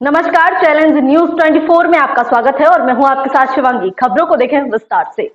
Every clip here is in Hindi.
नमस्कार, चैलेंज न्यूज 24 में आपका स्वागत है और मैं हूं आपके साथ शिवांगी। खबरों को देखें विस्तार से।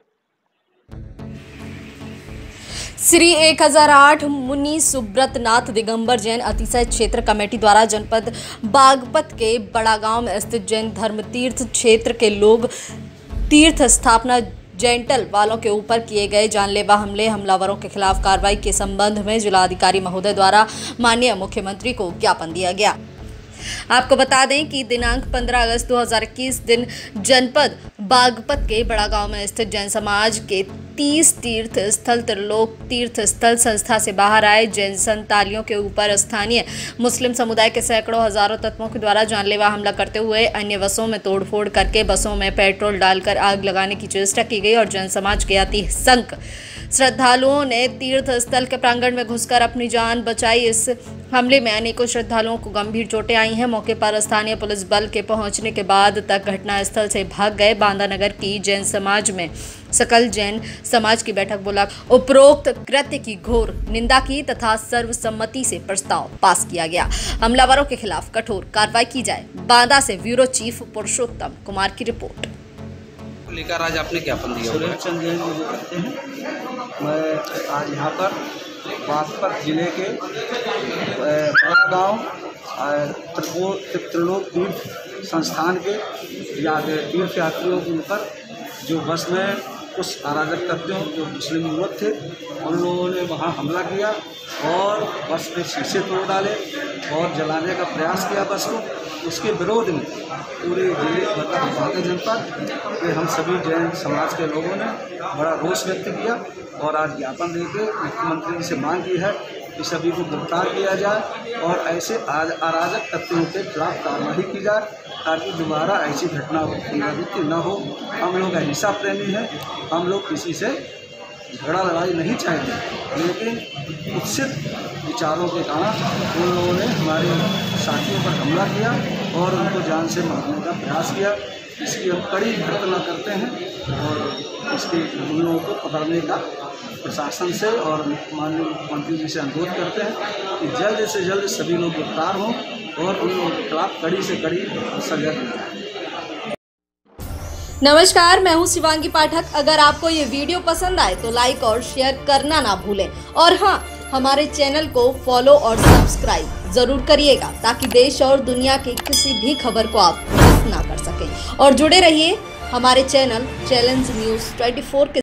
श्री 1008 मुनि सुब्रत नाथ दिगंबर जैन अतिशय क्षेत्र कमेटी द्वारा जनपद बागपत के बड़ा गांव में स्थित जैन धर्म तीर्थ क्षेत्र के लोग तीर्थ स्थापना जेंटल वालों के ऊपर किए गए जानलेवा हमलावरों के खिलाफ कार्रवाई के संबंध में जिलाधिकारी महोदय द्वारा माननीय मुख्यमंत्री को ज्ञापन दिया गया। आपको बता दें कि दिनांक 15 अगस्त 2021 दिन जनपद बागपत के बड़ा गांव में स्थित जैन समाज के 30 तीर्थ स्थल त्रिलोक तीर्थ स्थल संस्था से बाहर आए जैन संतालियों के ऊपर स्थानीय मुस्लिम समुदाय के सैकड़ों हजारों तत्वों के द्वारा जानलेवा हमला करते हुए अन्य बसों में तोड़फोड़ करके बसों में पेट्रोल डालकर आग लगाने की चेष्टा की गई और जैन समाज के अतिसंख्य श्रद्धालुओं ने तीर्थ स्थल के प्रांगण में घुसकर अपनी जान बचाई। इस हमले में अनेकों श्रद्धालुओं को गंभीर चोटें आई हैं। मौके पर स्थानीय पुलिस बल के पहुंचने के बाद तक घटना स्थल से भाग गए। बांदा नगर की जैन समाज में सकल जैन समाज की बैठक बुला उपरोक्त कृत्य की घोर निंदा की तथा सर्वसम्मति से प्रस्ताव पास किया गया। हमलावरों के खिलाफ कठोर कार्रवाई की जाए। बांदा से ब्यूरो चीफ पुरुषोत्तम कुमार की रिपोर्ट। लेकर आज आपने ज्ञापन दिया? सुरेश चंद जैन मुझे करते हैं। मैं आज यहाँ पर बागपत जिले के बड़ा गाँव त्रिलोक तीर्थ संस्थान के तीर्थ यात्रियों के ऊपर जो बस में कुछ अराजक तत्वों जो मुस्लिम युवक थे उन लोगों ने वहाँ हमला किया और बस में शीशे तोड़ डाले और जलाने का प्रयास किया बस को। उसके विरोध में पूरे जिले बांदा जनपद के हम सभी जैन समाज के लोगों ने बड़ा रोष व्यक्त किया और आज ज्ञापन देकर मुख्यमंत्री जी से मांग की है कि सभी को गिरफ्तार किया जाए और ऐसे अराजक तत्वों के खिलाफ कार्रवाई की जाए ताकि दोबारा ऐसी घटना पुनरावृत्ति न हो। हम लोग अहिंसा प्रेमी हैं, हम लोग किसी से झगड़ा लड़ाई नहीं चाहते, लेकिन कुत्सित विचारों के कारण उन लोगों ने हमारे साथियों पर हमला किया और उनको जान से मारने का प्रयास किया। इसकी हम कड़ी भर्त्सना करते हैं और इसके उन लोगों को पकड़ने का प्रशासन से और माननीय मुख्यमंत्री जी से अनुरोध करते हैं कि जल्द से जल्द सभी लोग गिरफ्तार हों और उन लोगों के खिलाफ कड़ी से कड़ी सजा दी जाए। नमस्कार, मैं हूं शिवांगी पाठक। अगर आपको ये वीडियो पसंद आए तो लाइक और शेयर करना ना भूलें और हाँ, हमारे चैनल को फॉलो और सब्सक्राइब जरूर करिएगा ताकि देश और दुनिया की किसी भी खबर को आप मिस ना कर सकें। और जुड़े रहिए हमारे चैनल चैलेंज न्यूज 24 के